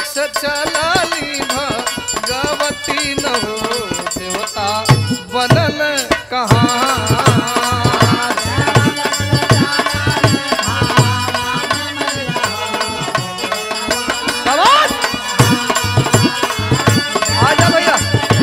से चलली भगवती न हो देवता बनल कहाँ। आजा भैया।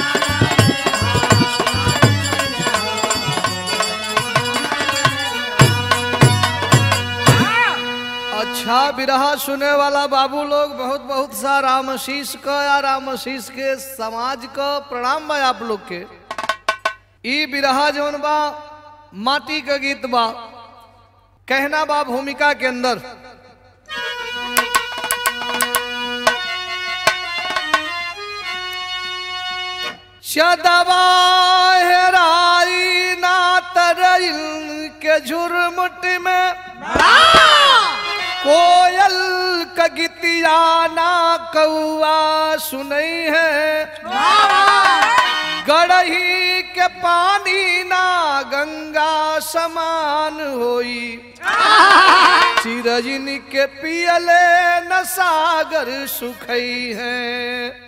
अच्छा बिरहा सुने वाला बाबू लोग बहुत बहुत सा रामशीष का या रामशीष के समाज का प्रणाम बा आप लोग के। ई बिरहा जौन बा माटी का गीत बा, कहना बा भूमिका के अंदर। चदवा हेराई ना तरइल के झुरमुट में, कोयल का गीतिया ना कौआ सुनई है, गड़ही के पानी ना गंगा समान होई, चिरजिन के पियले न सागर सुखई है।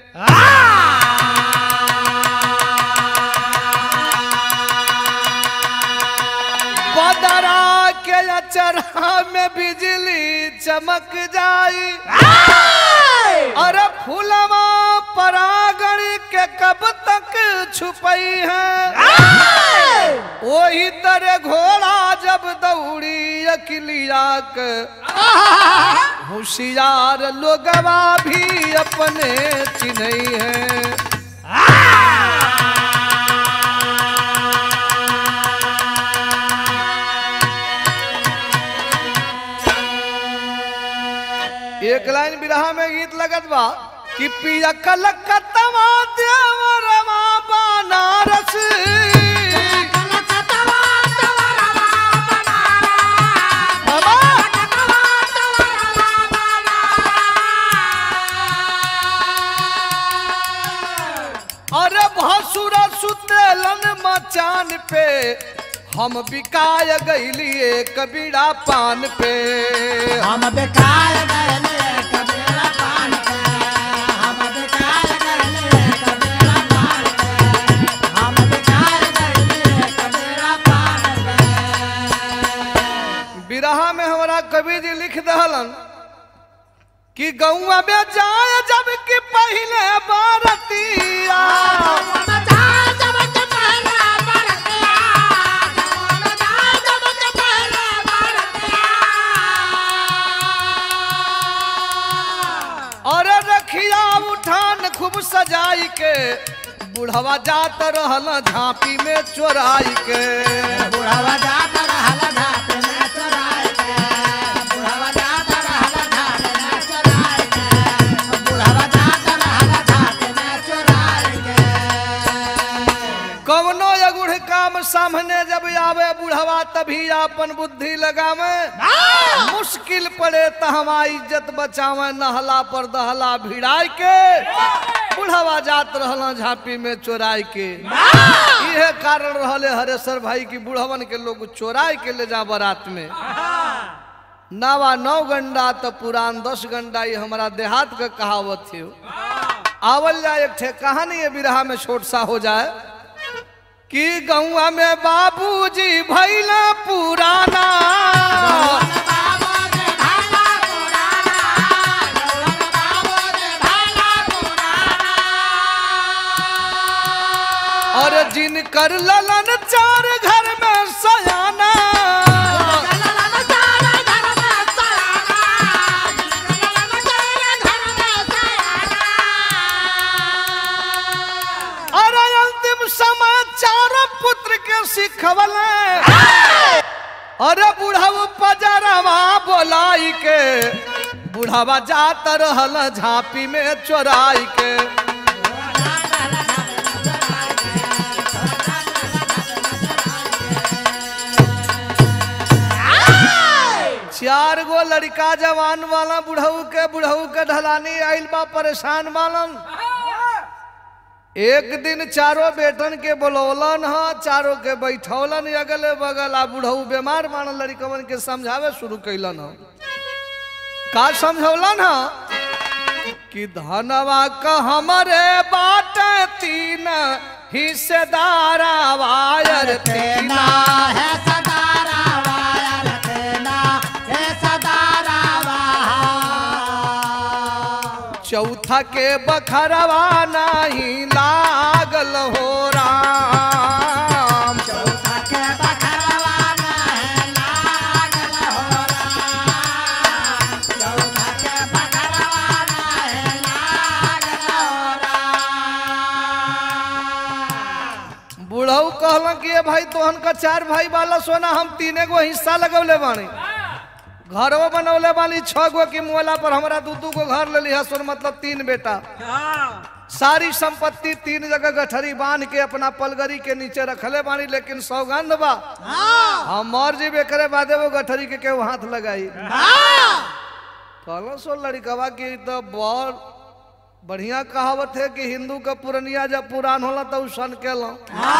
बदरा के अचरा में बिजली चमक जाई, अरे फूलवा परागण के कब तक छुपई है, वही तरह घोड़ा जब दौड़ी अकिलिया के, होशियार लोगवा भी अपने चिन्हई है। एक लाइन बिरहा में गीत लगत बा कि पिया कलकत्ता देवरवा बनारस, अरे भसुर सुतेलन मचान पे, हम बिकाय गईलिए कबीरा पान पे, हम बिकाय गईलिए कबीरा पान पे, हम बिकाय गईलिए कबीरा पान पे, हम बिकाय गईलिए कबीरा पान पे। बिरहा में हमारा कवि जी लिख दहलन कि गौआ में जाए जब कि पहले बारतिया, अरे रखिया उठान खूब सजाई के, बुढ़वा जात रहल झांपी में चोराई के, बुढ़वा जात रहल झांपी में चोराई के, बुढ़वा जात रहल झांपी में चोराई के, बुढ़वा जात रहल झांपी में चोराई के। कवनो अगुढ़ काम सामने जब आवे बुढ़वा तभी अपन बुद्धि लगावे, मुश्किल पड़े तो हमारी इज्जत बचावे, नहला पर दहला भिड़ाई के, बुढ़वा जात रहल झांपी में चोराई के। यह कारण रहले हरेश्वर भाई की बुढ़वन के लोग चोराई के ले जा बारात में। नावा 9 गंडा तो पुरान 10 गंडा, ये हमारा देहात का कहावत थी। आवल जाए एक ठे कहानी है बिरहा में छोट सा हो जाए कि गौआ में बाबूजी भैला पुराना, और जिनकर ललन 4 घर में सयाना, और अंतिम समय 4 पुत्र के सिखवले, अरे बुढ़ऊ पजरवा बोलाई के, बुढ़ावा जात रहल झांपी में चोराई के। 4 गो लड़का जवान वाला बुढ़ऊ के ढलानी आइल बा परेशान वालन। एक दिन 4 बेटन के बोलौलन ह, 4 के बैठौलन अगले बगल, आ बुढ़ऊ बीमार मानल लड़कवन के समझावे शुरू कैलन ह। का समझौलन ह कि धनवा का हमरे बाटे तीन हिस्सेदारा वायर तेना तीना है सदारा वायर तेना है सदारा वाहा चौथा के बखरवा नहीं लागल हो राम चौथा के बखरवाना है लागल हो राम चौथा के बखरवाना है लागल हो राम बुढ़ऊ कहलन कि ये भाई तोहन का 4 भाई वाला सोना हम 3 गो हिस्सा लगौले बानी घरवा बनौले बानी 6 गो की मुआला पर हमरा 2 गो घर ले लिया सोन मतलब 3 बेटा सारी संपत्ति 3 जगह गठरी बांध के अपना पलगरी के नीचे रखले बानी लेकिन सौगंध बा हम मर जीबे करे बादे वो गठरी के केहू हाथ लगाई कहलो सो लड़कवा की तो बहुत बढ़िया कहावत है कि हिंदू का पुरनिया जब पुरान होला तो सन केलो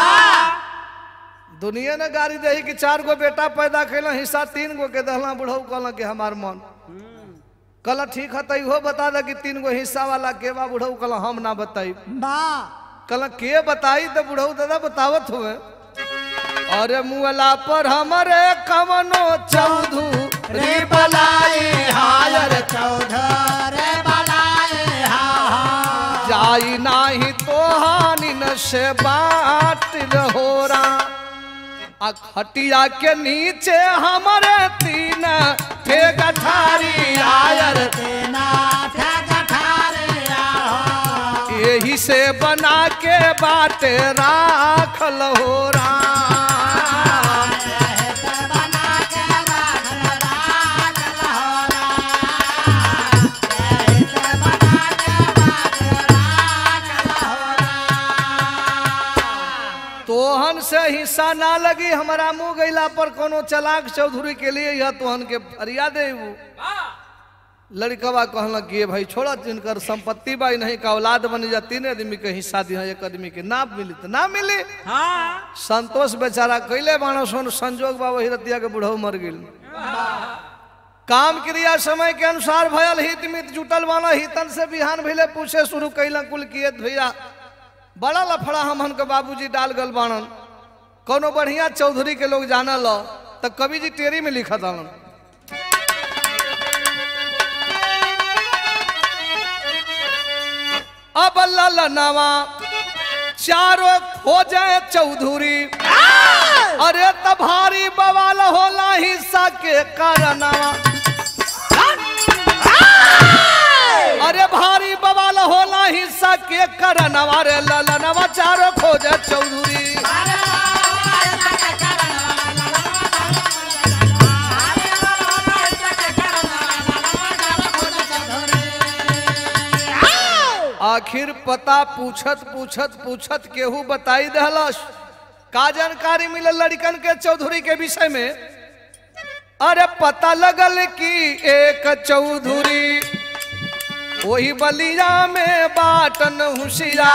दुनिया ने गाड़ी दही कि 4 गो बेटा पैदा कैला हिस्सा 3 गो के दहला बुढ़ऊ कहला कि हमार मन कहला ठीक है तो इहो बता दे कि 3 गो हिस्सा वाला के बा बुढ़ऊ कहला हम ना बताई कहला के बताई तो बुढ़ऊ दादा बतावत हुए अरे मुअला पर हमरे कवनो चौधरी बलाई हायर चौधरे बलाए हा जाई नाही तो हानिन से बाटिल हो रहा आ खटिया के नीचे हमारे 3 थे गठारी आयर तेना थे गठारे आहो यही से बना के बाटे राखल हो राम रहत बना के राखल राखल हो राम रहत बना के राखल हो राम तोहन से हिस्सा ना लगी हमारा मुंह गईला पर कोनो चलाक चौधरी के लिए यह तोहन के फरिया दे लड़कवा कहला कि ये भाई छोड़ा जिनकर संपत्ति बाई नहीं का औलाद बन जा 3 आदमी के हिस्सा दिया 1 आदमी के ना मिली तो ना मिली संतोष बेचारा कैले बाणो सोन संजोग बा वही रतिया के बुढ़ऊ मर गेल काम क्रिया समय के अनुसार भयल हित मित जुटल बाना हितन से बिहान भइले पूछे शुरू कैला कुल किए भैया बड़ा लफड़ा हमन के बाबूजी डाल गल बाणन कोनो बढ़िया चौधरी के लोग जाना लो तो कवि जी टेरी में लिखा था अब ललनवा चारों खोजे चौधरी अरे तभारी बवाल होला हिस्सा के कारणवा अरे भारी बवाल होला हिस्सा के कारणवा रे ललनवा चारों खोजे चौधरी आखिर पता पूछत पूछत पूछत केहू बताई दहलस का जानकारी मिलल लड़कन के चौधरी के विषय में अरे पता लगल कि एक चौधरी वही बलिया में बाटन हुशिया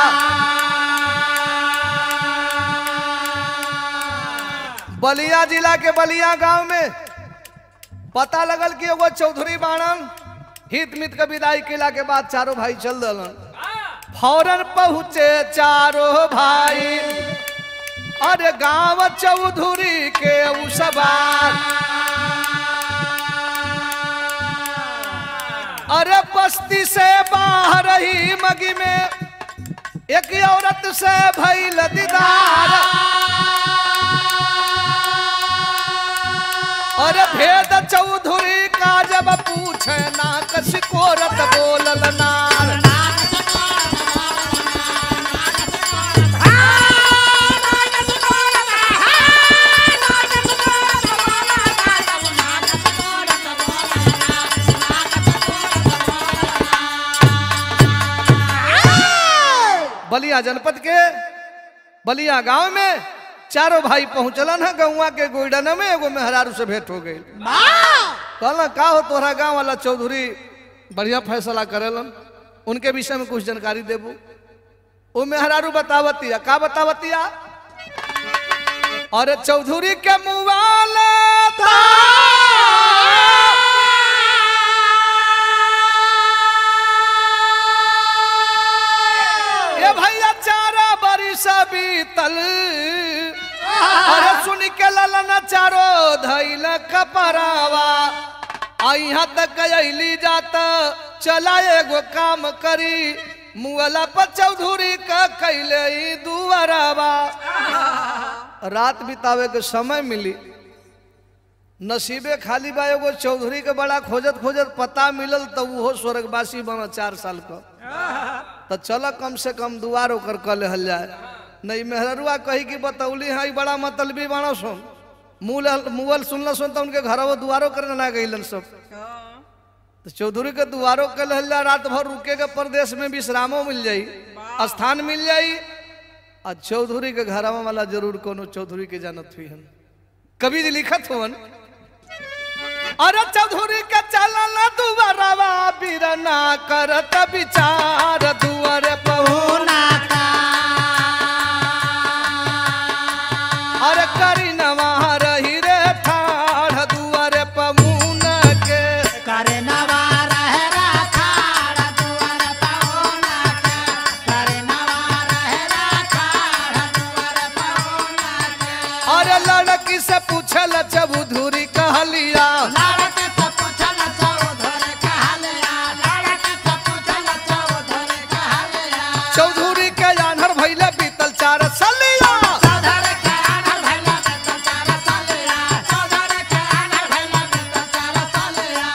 बलिया जिला के बलिया गांव में पता लगल कि एगो चौधरी बाणन हित मित के विदाई केला के बाद चारों भाई चल दलन फौरन पहुंचे चारों भाई अरे गांव चौधरी के उसबार अरे बस्ती से बाहर ही मगी में एक औरत से भइल दीदार अरे भेद चौधरी का जब पूछे ना कसी कोरत बोलल नार बलिया जनपद के बलिया गांव में चारों भाई पहुंचलन है गौवा के गोइडन में एगो मेहरारू से भेंट हो गई कहला का हो तोहरा गांव वाला चौधरी बढ़िया फैसला करेलन उनके विषय में कुछ जानकारी देबू वो मेहरारू बतावतिया का बतावतिया अरे चौधरी के मुवाला था ए भैया 4 बरिस बीतल अरे सुन के ललन चारो धैल कपरावा यहाँ तक अली जाता चला एगो काम करी मुअला पर चौधरी का कैले दुआरावा रात बितावे के समय मिली नसीबे खाली बा एगो चौधरी के बड़ा खोजत खोजत पता मिलल तो वो स्वर्गवासी बना 4 साल का तो चल कम से कम दुआर ओकर कर लेहल जाए नहीं मेहरुआ कही कि बतौली है बड़ा मतलबी बना सुन मुअल सुनल सुन तो उनके घर वो दुआरो करने ना गई सब तो चौधरी के दुआरो के लहल जाए रात भर रुके के प्रदेश में विश्रामो मिल जाई स्थान मिल जाई और चौधरी के घर वाला जरूर कोनो चौधरी के जानत हुई हम कभी जी लिखत होवन अरे चौधरी के चलल दुआरवा बिरना करत विचार दुआरे पहुना अरे करी नवा रही रे ठाड़ दुआरे पमुना के करे नवा रहे राखाड़ दुआरे पहुना के करे नवा रहे राखाड़ दुआरे पहुना के अरे लड़की से पूछल चौधरी कहलिया लड़की से पूछल चौधरी कहलिया लड़की से पूछल चौधरी कहलिया चौधरी के आन्हर भइले बीतल 4 सालिया चौधरी के आन्हर भइले बीतल 4 सालिया चौधरी के आन्हर भइले बीतल 4 सालिया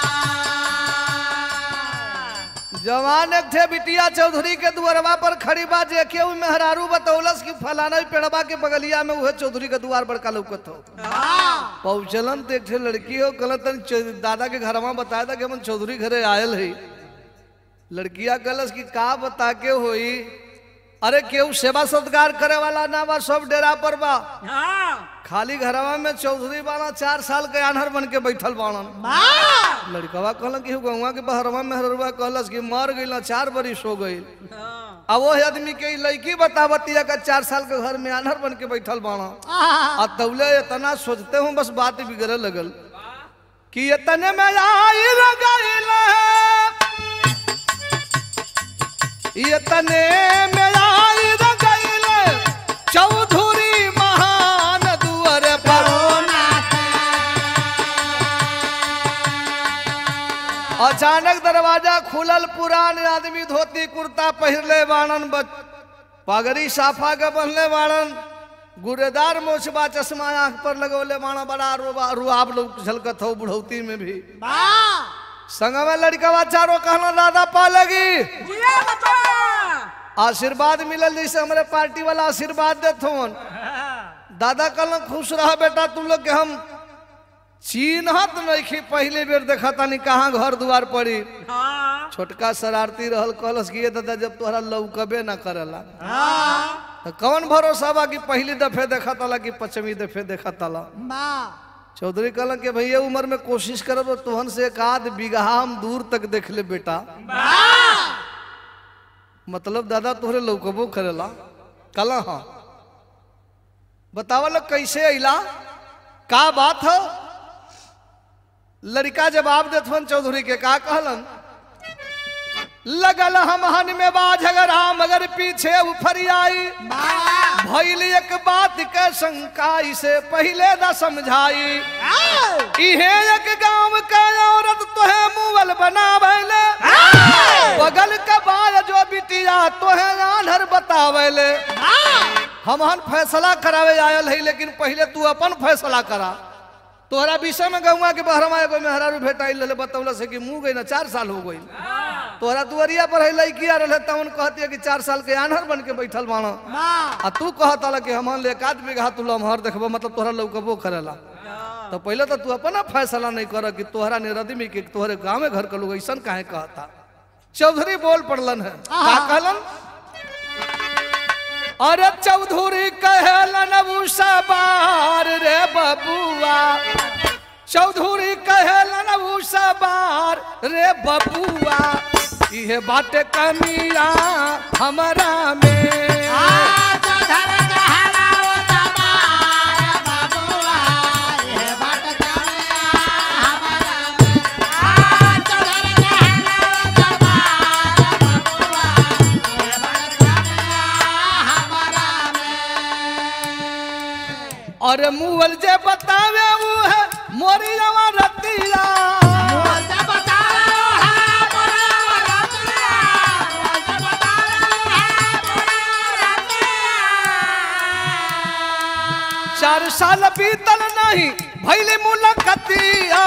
जवान एक थे बिटिया चौधरी के दुआरवा पर खड़ी बा देखे उ मेहरारू बतौलस कि फलाना पेड़वा के बगलिया में उहे चौधरी के दुआर बड़का लौकत हो पहुंचलन तो एक ठे लड़की हो कहलन दादा के घरवा बताया था कि हम चौधरी घरे आयल है लड़किया कहलस कि का बता के होई अरे केहू सेवा सत्कार करे वाला ना बा सब डेरा पर बा खाली घरवा में चौधरी बाला 4 साल के आन्हर बन के बैठल बाड़न लड़कवा कहलन कि गौवा के बहरवा मेहरवा कहलस कि मर गइल 4 बरिस हो गइल अब वो आदमी के लड़की बतावतिया का 4 साल के घर में आन्हर बन के बैठल बाड़ा आ तौले इतना सोचते हूँ बस बात बिगड़े लगल कि इतने में आई रगइल इतने में आई रगइल चौधरी महान दुआरे पर अचानक दरवाजा खुलल पुरान आदमी धोती कुर्ता पहिरले बाणन पगड़ी साफा के बनले बाणन गुरेदार मोछबा चश्मा आंख पर लगौले बाणा बड़ा रुआब लोग झलकत हो बुढ़ौती में भी संग में लड़कवा चारो कहना दादा पा लगी आशीर्वाद मिलल जैसे हमारे पार्टी वाला आशीर्वाद देत होन दादा कहलन खुश रह बेटा तुम लोग के हम चिन्हत नहीं पहले बेर देखा तानी कहाँ घर दुआर पड़ी छोटका शरारती रहल कहलस कि ये दादा जब तोहरा लौकबे ना करेला तो कौन भरोसा बा कि पहली दफे देखा तला कि 5वीं दफे देखा तला चौधरी कहलन कि भैया उम्र में कोशिश करब तोहन से 1 बीघा हम दूर तक देख ले बेटा मतलब दादा तोहरे लौकबो करेला कला हाँ बतावल कैसे अला का बात हो लड़का जवाब देथवन चौधरी के का कहलन लगल हम में बाझगर मगर पीछे उफरियाई भइल एक बात के शंका इसे पहले न समझाई इहे एक गांव का औरत तोहे मुअल बनावेले बगल के बाल जो बिटिया तोहे आन्हर बतावेले हमहन फैसला करावे आयल है लेकिन पहले तू अपन फैसला करा तोहरा विषय में गौवा के बहरमा एगो मेहरारू भेटाइल रहे बतौल से कि मुँह गई ना 4 साल हो गई तोहरा दुआरिया पर है लड़किया रहे तवन कहती है कि 4 साल के आन्हर बन के बैठल बाणा आ तू कहता कि हमन ले 1 बीघा तू लमहर देखबो मतलब तोहरा लौकबो करेला तो पहले तो तू अपना फैसला नहीं कर कि तोहरा निरदमी के तोहरे गाँव में घर के लोग ऐसा काहे कहता चौधरी बोल पड़लन है का कहलन अरे चौधरी कहलन उसाबार रे बबुआ चौधरी कहलन उसाबार रे बबुआ इहे बाटे कमिया हमारा में और मुअल जे बतावे वो है मोरिया रतिया चार साल बीतल नहीं भैली मुलाकातिया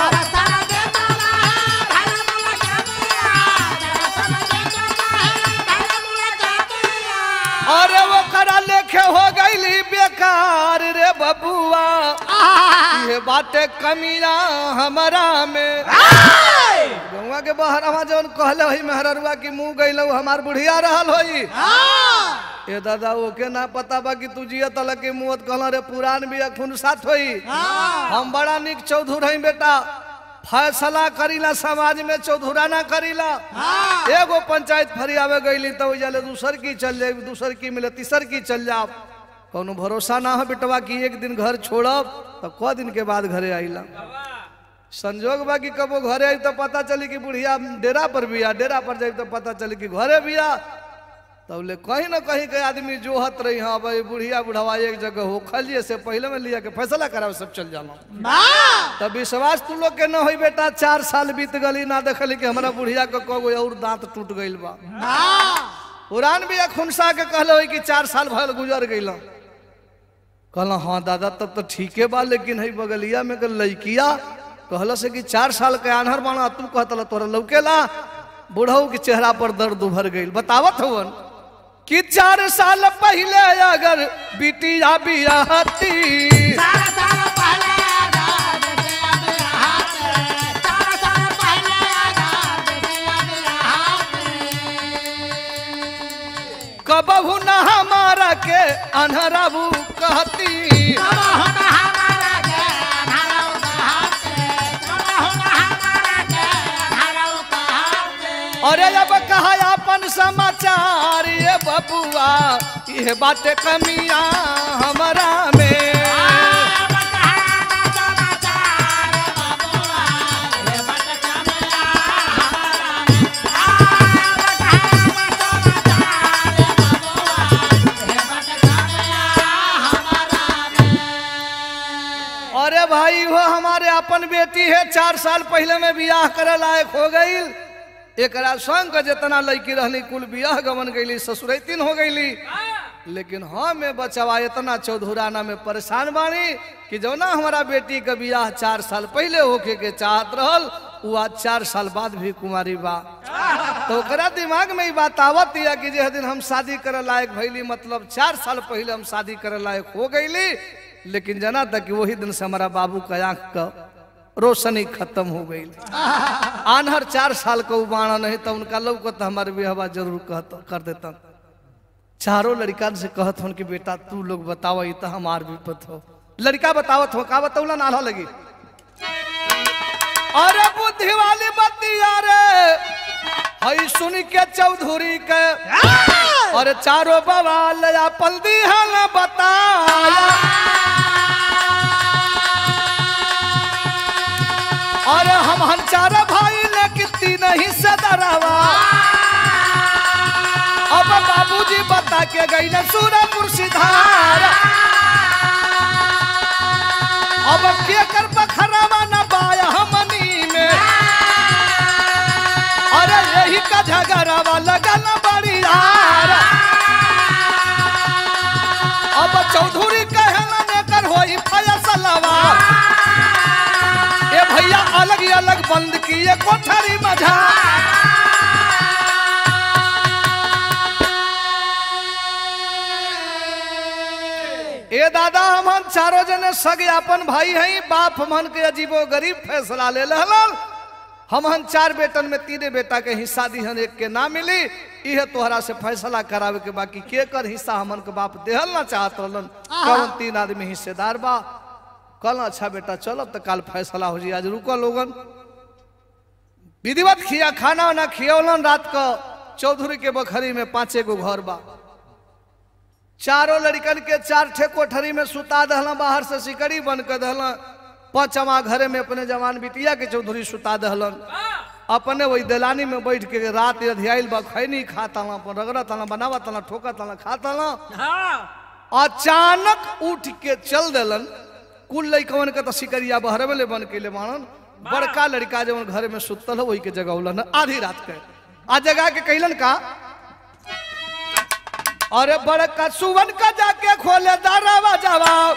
अरे वो करा लेखे हो गईली बेकार रे बबुआ ये बातें कमिया हमारा में गौवा के बहरवा जौन कहले होई मेहररुआ की मुंह गइलो हमार बुढ़िया रहल होई ए दादा ओके ना पता बा कि तू जिया तल के मुंह कहला रे पुरान बिया खून साथ होई हम बड़ा निक चौधुर हई बेटा फैसला करीला समाज में चौधुराना करीला एगो पंचायत फरियावे गईली तो जाले दूसर की चल जाए दूसर की मिले तीसर की चल जाओ कोनो भरोसा ना हो बेटवा कि एक दिन घर छोड़ब तो क दिन के बाद घरे आईला संजोग बा कि कबो घरे आई तो पता चली कि बुढ़िया डेरा पर बिया डेरा पर जाई तो पता चली कि घरे बिया तब ले कहीं ना कहीं के आदमी जोहत रही हाँ भाई बुढ़िया बुढ़ावा एक जगह हो खलिए से पहले में लिया के फैसला करावे सब चल जाना तब विश्वास तू लोग के न होई बेटा 4 साल बीत गली ना देखली कि हमारा बुढ़िया के कोई और दांत टूट गइल बा पुरान भी खुनसा के कहले होई कि 4 साल भल गुजर गइल कहला हाँ दादा तब तो ठीके बा लेकिन है बगलिया में लड़किया कहला से कि 4 साल के आन्हर बाना तू कहतला तोरा लौकेला बुढ़ऊ के चेहरा पर दर्द उभर गइल बतावत हवन कि 4 साल पहले अगर बिटिया बियाहती 4 साल पहले अगर बिटिया बियाहती 4 साल पहले अगर बिटिया बियाहती कबहू न हमारा के अनहराबू कहती कबहू न हमारा के अनहराबू कहती कबहू न हमारा के अनहराबू कहती अरे अब कहा अपन समाचार ये बबुआ ये बातें कमिया हमारा में अरे भाई वो हमारे अपन बेटी है 4 साल पहले में बियाह करे लायक हो गई एक संग जितना लड़की रहनी कुल बियाह गमन गईली ससुरैतिन हो गईली लेकिन हमें बचवा इतना चौधुराना में परेशान बानी कि जो ना हमारा बेटी का बियाह 4 साल पहले होके के चाहत रहल वो आज 4 साल बाद भी कुमारी बा तो ओकरा दिमाग में ही बात आवत दिया कि जे दिन हम शादी करे लायक भइली मतलब 4 साल पहले हम शादी करे लायक हो गईली लेकिन जना था कि वही दिन से हमारा बाबू का आंख का रोशनी खत्म हो गई आनहर 4 साल को उबाना नहीं तो उनका लौक तो हमारे बिहवा जरूर कर देता चारों लड़का से कहत हन कि बेटा तू लोग बताओ ये तो हमार विपत हो लड़का बतावत हो का बताऊला नाला लगी अरे बुद्धि वाली बतिया रे हई सुन के चौधरी के और चारों बवाल अपन दिहल बताया और हम चार भाई ने कितनी नहीं सदरवा अब बाबूजी बता के गई न सूरपुर सिधार अब के कर बखरावा न बाया हमनी में अरे यही का झगड़ावा लगल बड़ी यार अब चौधरी कहला ने कर होई फैसलावा ए भैया अलग ही अलग बंद किए कोठरी मझा ए दादा हम चारों जने सगे अपन भाई हैं बाप मन के अजीबो गरीब फैसला ले लहल हम 4 बेटन में 3 बेटा के हिस्सा दिहन एक के ना मिली इहे तोहरा से फैसला करावे के बाकी के कर हिस्सा हमन के बाप देहल ना चाहत रहलन कौन 3 आदमी हिस्सेदार बा कल अच्छा बेटा चलो तो कल फैसला हो जी आज रुको लोगन विधिवत खिया खाना ना खियौलन रात को चौधरी के बखरी में 5 गो घर बा चारों लड़कन के 4 ठे कोठरी में सुता दहला बाहर से सिकड़ी बन कर दहला 5वां घरे में अपने जवान बिटिया के चौधरी सुता दहलन अपने वही दलानी में बैठ के रात अधियाइल बा खैनी खाता रगड़त बनावत ठोकत खाता अचानक उठ के चल दिलन। कुल लइकवन के तो शिकरिया बहर में ले बन के ले मानन। बड़का लड़का जब घर में सुतल हो वही के जगौलन आधी रात के। आ जगा के कहलन का, अरे बड़का सुवन का जाके खोले दरवा जवाब।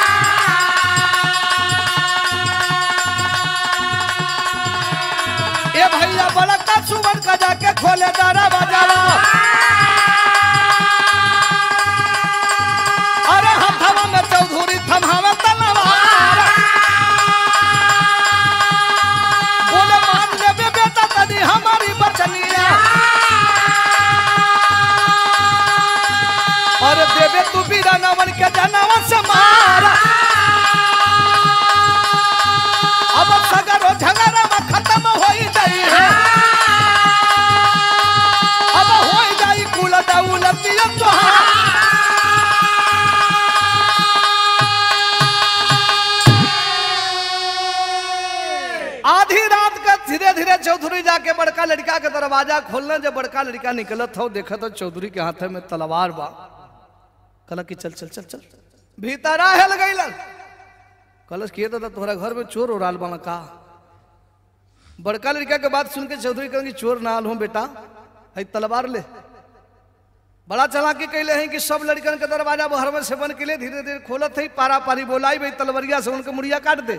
ए भैया बड़का सुवन का जाके खोले दरवा जवाब। अरे हथवा में चौधरी थमावे तलवार। बोले मान लेबे बेटा तनी हमारी बचनिया। और देवे तू बीरा नवन के जनवा से मारा। अब सगरो झगड़ा में खत्म हो जाई है। अब हो जाई कुल दौलतिया तोहार। आधी रात का धीरे धीरे चौधरी जाके बड़का लड़का के दरवाजा खोलना। जब बड़का लड़का निकलत हो देखा तो चौधरी के हाथ में तलवार बा। कहला कि चल चल चल चल भीतर हेल गईलन। कलश किए तो तोहरा घर में चोर उड़ाल बना का। बड़का लड़का के बात सुन के चौधरी कहेंगे चोर ना आल हूं बेटा, है तलवार ले। बड़ा चालाकी कैले हैं कि सब लड़कन के दरवाजा बहर में से बन के लिए धीरे धीरे खोलत है। पारा पारी बोलाई भाई तलवरिया से उनके मुड़िया काट दे।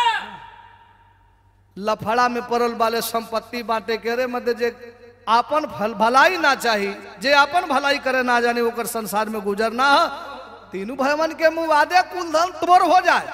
लफड़ा में पड़ल वाले संपत्ति बांटे के रे मत जे आपन भलाई ना चाहिए, जे आपन भलाई करे ना जाने ओकर संसार में गुजर ना हो। तीनों भयमन के मुंह वादे कुल धन तोर हो जाए।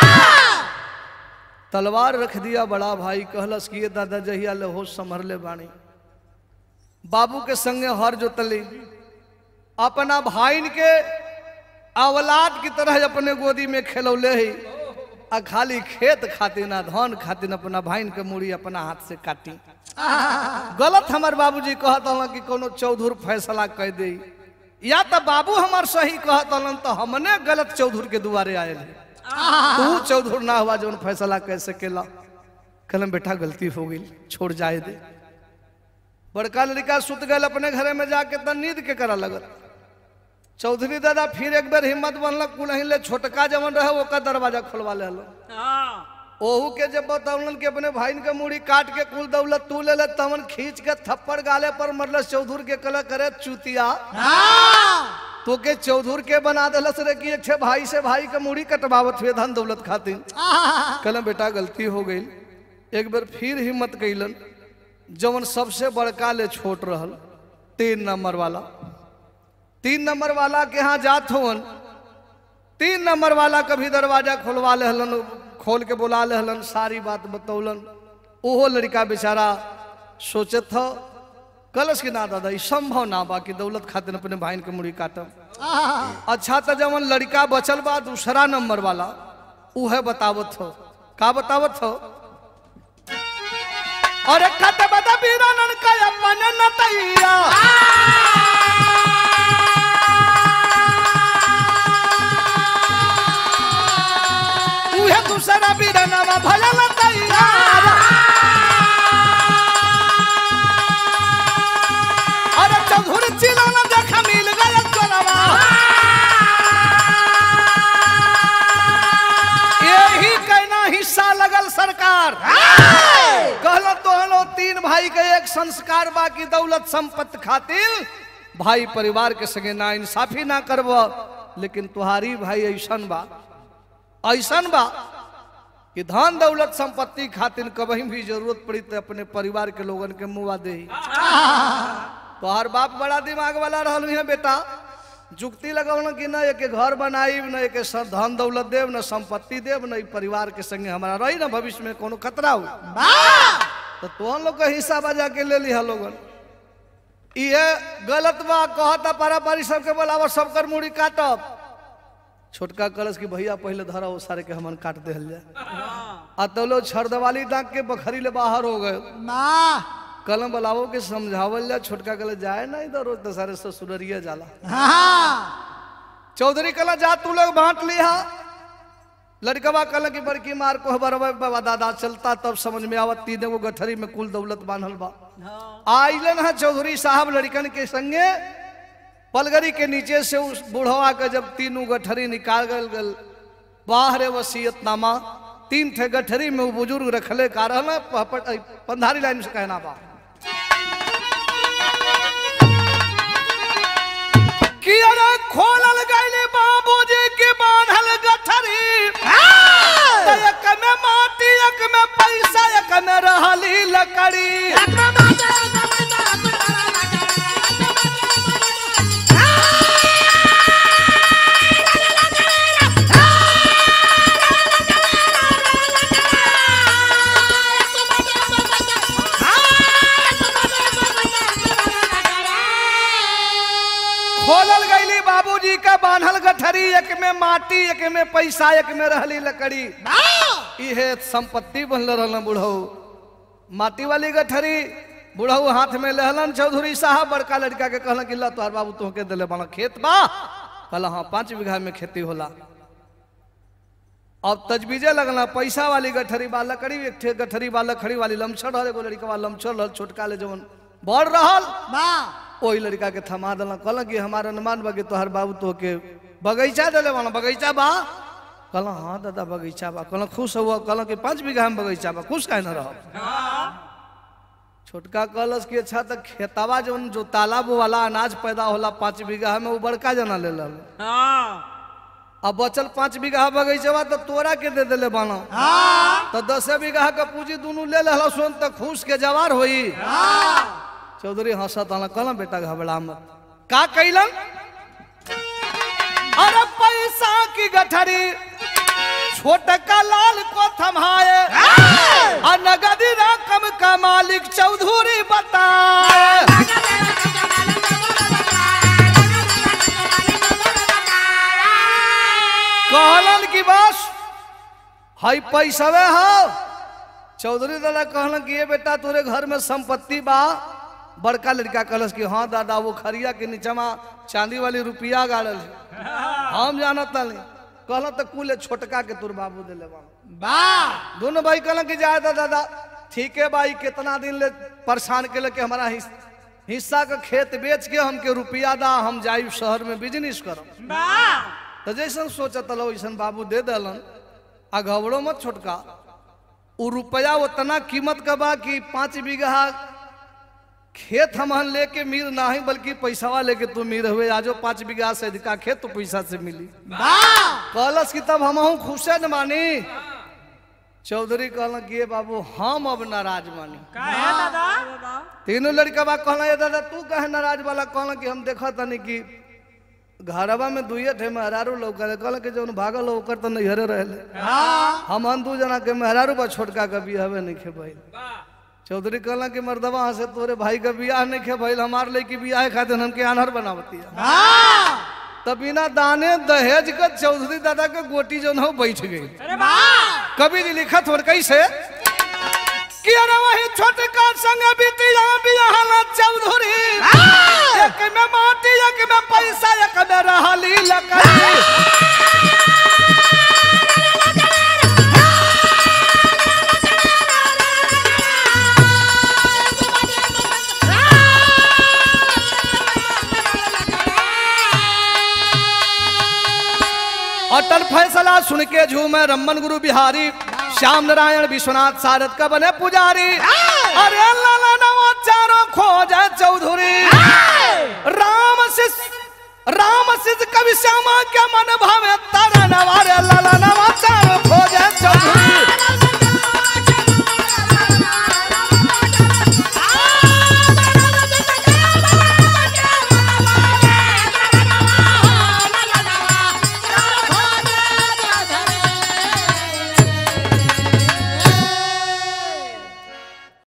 तलवार रख दिया बड़ा भाई। कहलस कि ये दादा जहिया ले होश संभर ले बाणी। बाबू के संगे हर जोतली। अपना भाई के औलाद की तरह अपने गोदी में खेलौले ही। आ खाली खेत खातिर ना धन खातिर अपना भाई के मुड़ी अपना हाथ से काटी। गलत हमार बाबूजी कहत हलन कि कोनो चौधुर फैसला कह दे, या तो बाबू हमार सही कहत हलन तो हमने गलत चौधुर के दुआरे आयल है। तू चौधुर ना हुआ जो फैसला कैसे केला। कलम बेटा गलती हो गई छोड़ जाए दे। बड़का लड़का सुत गए अपने घरे में जाके तो नींद के करा लगल। चौधरी दादा फिर एक बार हिम्मत बनल कुल छोटका जवन रहे ओका दरवाजा खोलवा ले। ओहू के जब बताउलन कि अपने भाई के मुड़ी काट के कुल दौलत तू ले ले तवन खींच के थप्पड़ गाले पर मरल। चौधुर के कल करे चुतिया तो के चौधुर के बना दलस रे कि एक भाई से भाई के मुड़ी कटवावत हुए धन दौलत खातिर। कल बेटा गलती हो गई। एक बार फिर हिम्मत कैलन जवन सबसे बड़का ले छोट रहल 3 नंबर वाला। 3 नंबर वाला के यहाँ जात होवन। 3 नंबर वाला कभी दरवाजा खोलवा ले हलन, खोल के बुला ले हलन, सारी बात बतौलन। ओहो लड़का बेचारा सोचत हो कलश के ना दादा संभव ना बा कि दौलत खातिर अपने भाई के मुड़ी काटब। अच्छा तो जवन लड़का बचल बा दूसरा नंबर वाला उहे बतावत हो। का बतावत हो? अरे कत बदा बीरानन का अपन नतैया। उहे दूसरा बीरानवा भला नतैया। अरे चौधुर चिलौना देखा मिल गया चोरवा। यही कहना हिस्सा लगल सरकार। कहलो तो हलो 3 भाई के एक संस्कार बा की दौलत संपत्ति खातिर भाई परिवार के संगे ना इंसाफी ना करब। लेकिन तुम्हारी भाई ऐसन बा कि धन दौलत संपत्ति खातिर कभी भी जरूरत पड़ी तो अपने परिवार के लोगन के मुआ दे। तोहार बाप बड़ा दिमाग वाला रहल है बेटा। जुक्ति लगावल कि न एक घर बनाई न एक धन दौलत देव न संपत्ति देव न परिवार के संगे हमारा रही न भविष्य में कोनो खतरा हो तो तुम लोग का हिस्सा बजा के ले लिया लोगन। ये गलत बा। कहता पारापारी सबके बोलाव सबकर मुड़ी काटब। छोटका कलश की भैया पहले धरा वो सारे के हमन काट दे जाए। आ तो लोग छरदवाली डाक के बखरी ले बाहर हो गए। कलम बुलावो के समझावल जा। छोटका कल जाए ना इधर रोज तो सारे ससुररिया जाला। चौधरी कला जा तू लोग बांट लिया। लड़कवा कल की बड़की मार को बाबा दादा चलता तब समझ में आवत 3 गो गठरी में कुल दौलत बांधल बा। आइलन है चौधरी साहब लड़कन के संगे पलगरी के नीचे से उस बुढ़वा के जब तीनों गठरी निकाल गल बाहर वसीयतनामा 3 ठे गठरी में वो बुजुर्ग रखले का रहना पंधारी लाइन से कहना बा कि अरे खोलल गइले बाबूजी के बांधल गठरी एक में माटी एक में पैसा एक में रहली लकड़ी खोलल गईली बाबूजी का बांधल गठरी एक में माटी एक में पैसा एक में रहली लकड़ी इहे संपत्ति बनल रहलन बुढ़ऊ माटी वाली गठरी बुढ़ऊ हाथ में लहलन चौधरी साहब बड़का लड़का के कहलन कि ला तोहर बाबू तोहके दिले बना खेत बा कहला हाँ 5 बीघा में खेती होला अब तजबीजे लगना पैसा वाली गठरी बा लकड़ी एक ठे गठरी बा लकड़ी वाली लमछड़ रहल एगो लड़का बा लमछड़ रहल छोटका ले जवन बढ़ रहल ओही लड़का के थमा दिल कहल कि हमारा अनुमान बा कि तोहर बाबू तो के बगीचा दिले बना बगीचा बा कहल हाँ दादा बगीचा बा कहल खुश हुआ कहल कि 5 बीघा में बगीचा बा खुश काहे न रह छोटका कहलस कि अच्छा तक खेतावा जो तालाब वाला अनाज पैदा होला 5 बीघा में वो बड़का जना ले लल अब बचल 5 बीघा बगीचा तो तोरा के दे दिले बना तो 10 बीघा का पूंजी दोनों ले लहल सुन तो खुश के जवार होई चौधरी हंसत कहला बेटा घबरा मत का कैलन अरे पैसा की गठरी छोटका लाल को थमाए और नगदी रकम का मालिक चौधरी बताए कहलन की बस हाई पैसवे हो चौधरी दादा कहलन कि ये बेटा तोरे घर में संपत्ति बा बड़का लड़का कहलस कि हाँ दादा वो खरिया के नीचमा चांदी वाली रुपया गाड़ल है हम जानत नहीं कहल तो कुल छोटका के तोर बाबू दिले बा दोनों भाई कहल कि जाए दादा ठीक है भाई कितना दिन ले परेशान के लेके हमारा हिस्सा का खेत बेच के हमके रुपया दा हम जाई शहर में बिजनेस करब तो जैसन सोचत लो वैसन बाबू दे दलन आ घबड़ो मत छोटका वो रुपया उतना कीमत का बा कि 5 बीघा खेत हम लेके मीर नहीं बल्कि पैसा लेके तू मीर हुए आजो 5 बीघा से अधिका खेत तो पैसा से मिली कहलस कि तब हम खुशे न मानी चौधरी कहल कि बाबू हम अब नाराज मानी तीनों लड़का बा कहला दादा तू कहे नाराज वाला कहल कि हम देखा तनी कि घरवा में 2 ठे मेहरारू लोग कहल कि जौन भागल होकर तो नैहरे रहले हम 2 जना के मेहरारू बा छोटका का बियाह नहीं खे भाई चौधरी कहला कि मर्दवा से तोरे भाई का बियाह नहीं खे भाई हमारे लड़की बियाह खातिर हमके आनहर बनावती है तब बिना दाने दहेज का चौधरी दादा के गोटी जो न बैठ गई कभी नहीं लिखत और कैसे कि अरे वही छोटका संग बिटिया बियाह चौधरी एक में माटी एक में पैसा एक में रहली लकड़ी अटल फैसला सुन के झूमे रमन गुरु बिहारी श्याम नारायण विश्वनाथ सारद का बने पुजारी अरे लाला नवा चारों खोज चौधरी राम सिद्ध कवि श्यामा क्या मन भावे तारा नवारे लाला नवा चारों खोज चौधरी।